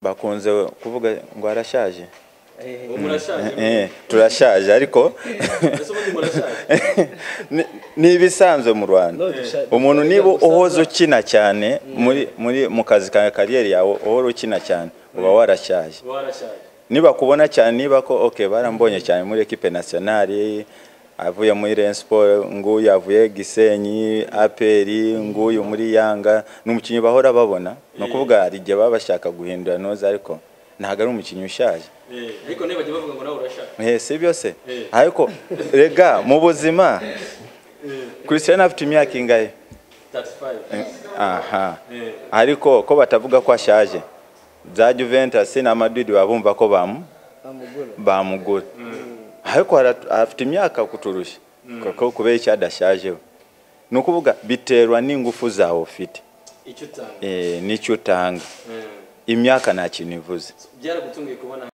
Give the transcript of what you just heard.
bakunze kuvuga ngo arashaje. Turashaje ariko ni ibisanzwe mu Rwanda. Umuntu niba uhoze ukina cyane muri mu kazi ka kariyeri yawe, uhora ukina cyane uba warashaje. Niba kubona cyane, niba ko barambonye cyane muri equipe nationale, avuye muri Rayon Sport, nguyu avuye Gisenyi, APR, nguyu muri Yanga, n'umukinyi bahora babona. No kuvuga ari gihe babashaka guhindura noza, ariko ntago ari umukinyi ushaje. Ariko ne bajye bavuga ngo nawe urashaje. Si byose. Ariko rega mu buzima Cristiano afite imyaka ingahe? 35. Ariko ko batavuga ko ashaje. Za Juventus na Madrid babumva ko bamugura. Ariko afite imyaka kuturusha. Kuko kubera icyo adashaje. No kuvuga biterwa n'ingufu zawe ufite. Icyo utanga. Nicyo utanga. Imyaka nta kintu ivuze. Byaragutungiye kubona